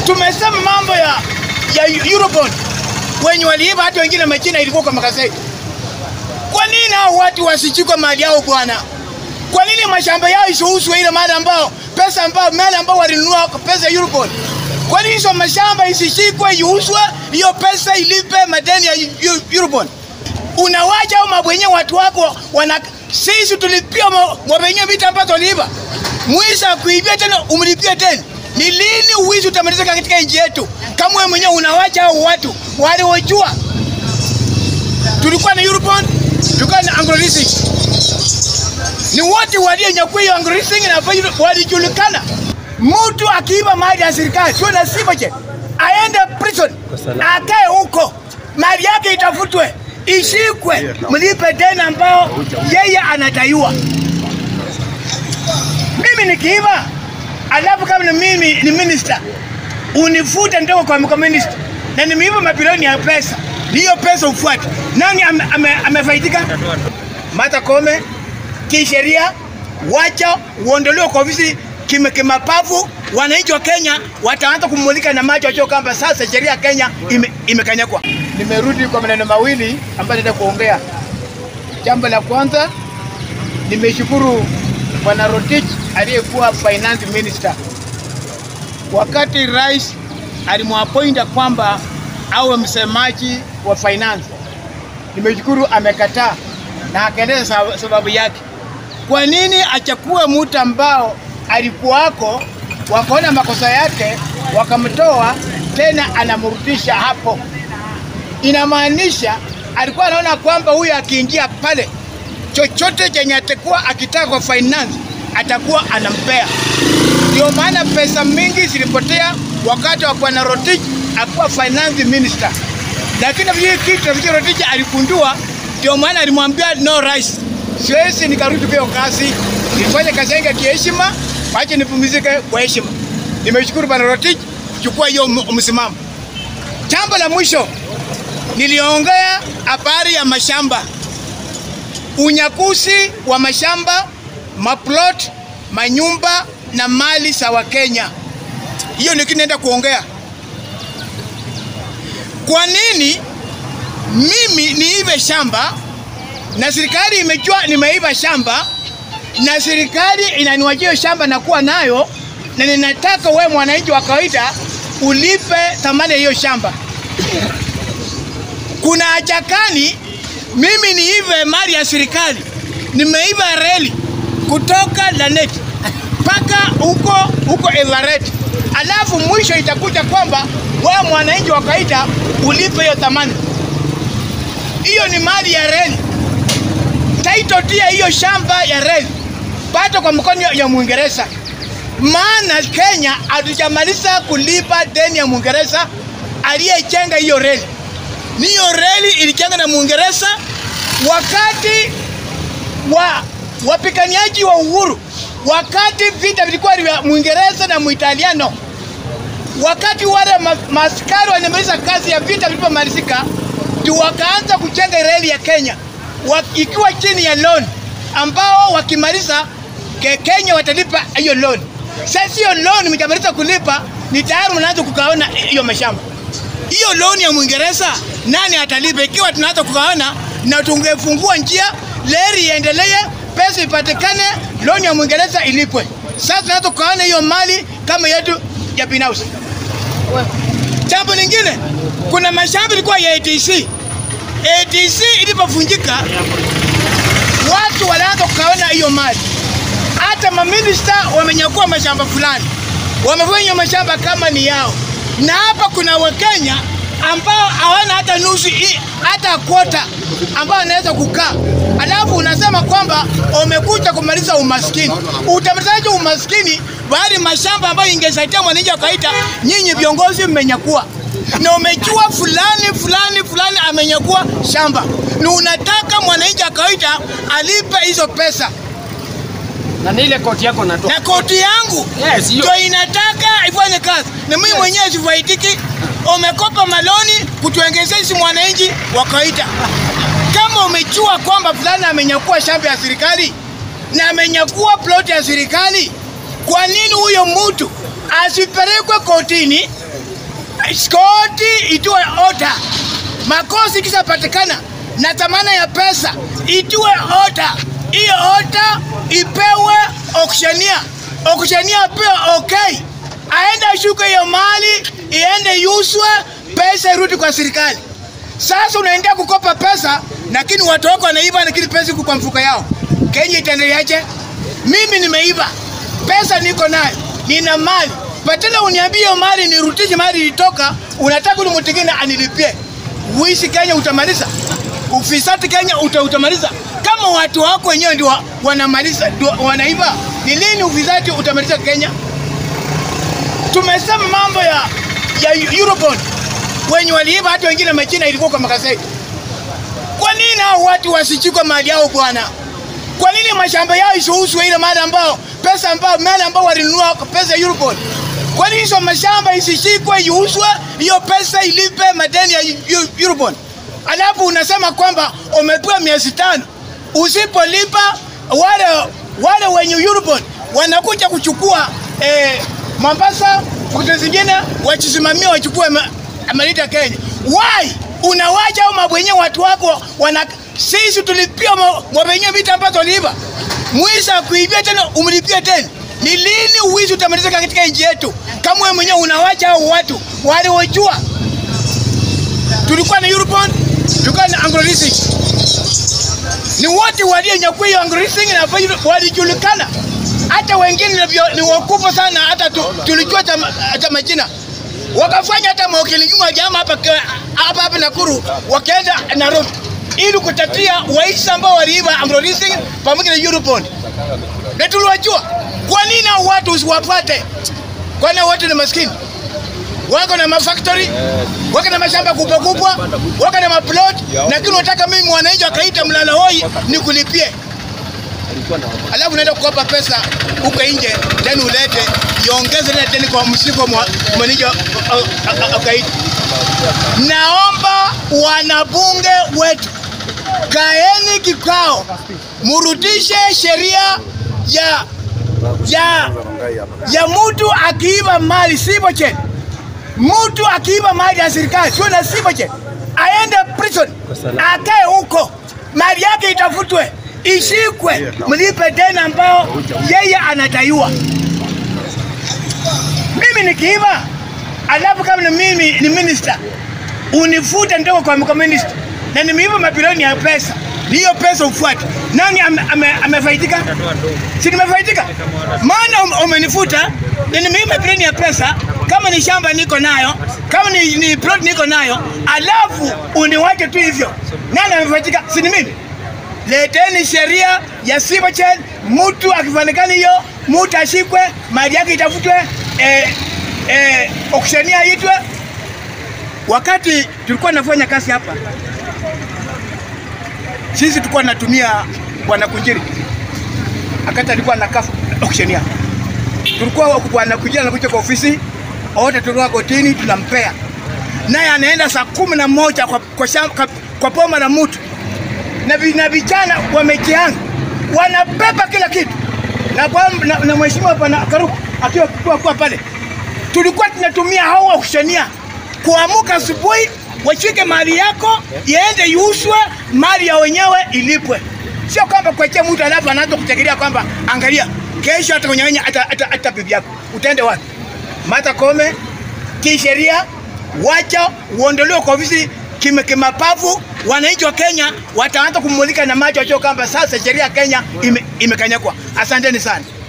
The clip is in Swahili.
Tumesema mambo ya Eurobond wenye waliiba hata wengine majina ilikuwa kwa magazeti. Kwa nini hao watu wasichukue mali yao bwana? Kwa nini mashamba yao isiuzwe ile mali ambao pesa ambao walinunua kwa pesa ya Eurobond? Kwa nini hizo mashamba isishikwe iuzwe, hiyo pesa ilipe madeni ya Eurobond? Unawacha au mabwenye watu wako sisi tulipia mabwenye vitu ambazo waliiba. Mwisa kuibia tena umlipie tena. Ni lini uwizi utamalizika katika nchi yetu? Kama wewe mwenyewe unawacha hao watu wale wajua. Tulikuwa na Eurobond, tulikuwa na Anglo-Leasing. Ni wote walionyakua hiyo Anglo-Leasing na walijulikana. Mtu akiiba mali ya serikali sio lazima aende prison, akae huko, mali yake itafutwe, ishikwe, mlipe deni ambao yeye anadaiwa. Mimi nikiiba, alafu kama mimi ni minister, unifute ndio kwa minister, na nimeiba mabilioni ya pesa, hiyo pesa ufuate. Nani amefaidika? Martha Koome, kisheria, wacha uondolewe kwa ofisi kimapavu. Wananchi wa Kenya wataanza kumulika na macho yao kwamba sasa sheria ya Kenya imekanyakwa. Nimerudi kwa maneno mawili ambayo nataka kuongea. Jambo la kwanza, nimeshukuru Bwana Rotich aliyekuwa finance minister. Wakati rais alimwappointa kwamba awe msemaji wa finance, nimeshukuru amekataa na akaeleza sababu yake. Kwa nini achukue mtu ambao alikuwako, wakaona makosa yake, wakamtoa tena anamrudisha hapo? Inamaanisha alikuwa anaona kwamba huyu akiingia pale, chochote chenye atakuwa akitaka kwa finance atakuwa anampea. Ndio maana pesa mingi zilipotea wakati wa Bwana Rotich akuwa finance minister. Lakini vile kitu Rotich alikundua, ndio maana alimwambia no rais, siwezi nikarudi kwa kazi, nifanye kazi yangu kwa heshima, acha nipumzike kwa heshima. Nimeshukuru Bwana Rotich chukua hiyo msimamo. Jambo la mwisho, niliongea habari ya mashamba, unyakuzi wa mashamba, maplot, manyumba na mali za Wakenya. Hiyo ndio kinaenda kuongea. Kwa nini mimi niibe shamba na serikali imejua nimeiba shamba na serikali inaniwajia shamba na kuwa nayo, na ninataka wewe mwananchi wa kawaida ulipe thamani ya hiyo shamba? Kuna haja gani mimi niibe mali ya serikali? Nimeiba reli kutoka Lanet mpaka huko Everett, alafu mwisho itakuja kwamba wewe mwananchi wa kawaida ulipe hiyo thamani. Hiyo ni mali ya reli. Title tia hiyo shamba ya reli pato kwa mkono ya Muingereza. Maana Kenya hatujamaliza kulipa deni ya Muingereza aliyejenga hiyo reli. Hiyo reli ilijenga na Muingereza wakati wapiganiaji wa uhuru, wakati vita vilikuwa vya Muingereza na Muitaliano. Wakati wale maaskari walimaliza kazi ya vita vilipomalizika, ndio wakaanza kujenga reli ya Kenya ikiwa chini ya loan, ambao wakimaliza Kenya watalipa hiyo loan. Sasa hiyo loan mtamaliza kulipa, ni tayari mnaanza kukaona hiyo mashamba. Hiyo loan ya Muingereza nani atalipa ikiwa tunaanza kukaona? Na tungefungua njia, leri iendelee, pesa ipatikane, loan ya Muingereza ilipwe. Sasa tunaanza kukaona hiyo mali kama yetu ya binafsi. Jambo lingine, kuna mashamba ilikuwa ya ATC. ATC ilipofunjika, watu walianza kukaona hiyo mali. Hata maminista wamenyakua mashamba fulani, wamefanya mashamba kama ni yao. Na hapa kuna Wakenya ambao hawana hata nusu, hata kwota ambao wanaweza kukaa. Alafu unasema kwamba umekuja kumaliza umaskini. Utamalizaje umaskini bali mashamba ambayo ingesaidia mwananchi wa kawaida nyinyi viongozi mmenyakua? Na umejua fulani amenyakua shamba, na unataka mwananchi wa kawaida alipe hizo pesa. Na ile koti yako natoa. Na koti yangu ndio inataka ifanye kazi. Na mimi mwenyewe sifaidiki. Umekopa maloni kutuongezea sisi mwananchi wa kawaida. Kama umejua kwamba fulani amenyakua shamba ya serikali na amenyakua plot ya serikali, kwa nini huyo mtu asipelekwe kotini Skoti itoe order. Makosa ikishapatikana na thamana ya pesa itoe order. Hiyo order ipewe auctioneer. Auctioneer pia okay. Aenda ashuke hiyo mali, iende yuswe, pesa irudi kwa serikali. Sasa unaendea kukopa pesa, lakini watu wako wanaiba lakini pesa iko kwa mfuko yao. Kenya itaendeleaje? Mimi nimeiba. Pesa niko nayo. Nina mali. Patana uniambie mali nirudishe mali ilitoka, unataka ni mtu mwingine anilipie. Uishi Kenya utamaliza. Ufisadi Kenya utamaliza. Kama watu wako wenyewe ndio wanamaliza, wanaiba, ni lini ufisadi utamaliza Kenya? Tumesema mambo ya Eurobond. Wenye waliiba hata wengine majina ilikuwa kwa magazeti. Kwa nini hao watu wasichukue mali yao bwana? Kwa nini mashamba yao isiuzwe ile mali ambao pesa ambao mali ambao walinunua kwa pesa ya Eurobond? Kwa nini hizo mashamba isishikwe iuzwe, hiyo pesa ilipe madeni ya Eurobond? Alafu unasema kwamba umepewa miezi 5. Usipolipa wale wenye Eurobond wanakuja kuchukua Mombasa, fukuto zingine wachisimamia wachukue amalita Kenya. Why? Unawacha au mabwenye watu wako sisi tulipia mabwenye vita ambazo waliiba. Mwisa kuibia tena umlipia tena. Ni lini uwizi utamaliza katika nchi yetu? Kama wewe mwenyewe unawacha hao watu wale wajua. Tulikuwa na Eurobond, tulikuwa na Anglo-Leasing. Ni wote walionyakua hiyo Anglo-Leasing na walijulikana. Hata wengine ni wakubwa sana, hata tulijua hata majina. Wakafanya hata mawakili nyuma jamaa hapa Nakuru, wakaenda Nairobi ili kutatia waisi ambao waliiba Anglo-Leasing pamoja na Eurobond. Na tuliwajua. Kwa nini watu usiwapate? Kwani watu ni maskini? Wako na mafactory, wako na mashamba kubwa, wako na maplot, lakini unataka mimi mwananchi akaita mlala hoi nikulipie. Alafu unaenda kukopa pesa huko nje, tena ulete iongeze tena kwa msiko mwananchi akaita. Naomba wanabunge wetu, kaeni kikao, murudishe sheria ya mtu akiiba mali siboche. Mtu akiiba mali ya serikali sio na siboche. Aende prison, akae huko, mali yake itafutwe, ishikwe, mlipe deni ambao yeye anadaiwa. Mimi nikiiba, alafu kama mimi ni minister, unifute ndio kwa minister, na nimeiba mabilioni ya pesa, hiyo pesa ufuate. Nani amefaidika? Si nimefaidika? Maana umenifuta, na nimeiba mabilioni ya pesa, kama ni shamba niko nayo, kama ni plot niko nayo, alafu uniwache tu hivyo. Nani amefaidika? Si ni mimi. Leteni sheria ya sibochen, mtu akifanikana hiyo, mtu ashikwe, mali yake itafutwe, auctioneer itwe. Wakati tulikuwa nafanya kazi hapa, sisi tulikuwa natumia bwana Kunjiri. Akata alikuwa na kafu auctioneer. Tulikuwa bwana Kunjiri anakuja kwa ofisi, wote tulikuwa kotini tunampea. Naye anaenda saa 11 kwa poma na mtu. Na vijana wamejianga, wanabeba kila kitu. Na mheshimiwa hapa na Karuku akiwa pale. Tulikuwa tunatumia hao auctioneer kuamuka asubuhi, wachike mali yako, iende yuswe, mali ya wenyewe ilipwe. Sio kwamba kuachia mtu alafu anaanza kutekelea kwamba angalia, kesho atakunyang'anya hata bibi yako. Utaende wapi? Martha Koome, kisheria, wacha uondolewe kwa ofisi kimapavu. Wananchi wa Kenya wataanza kumulika na macho kwamba sasa sheria ya Kenya imekanyakwa. Asanteni sana.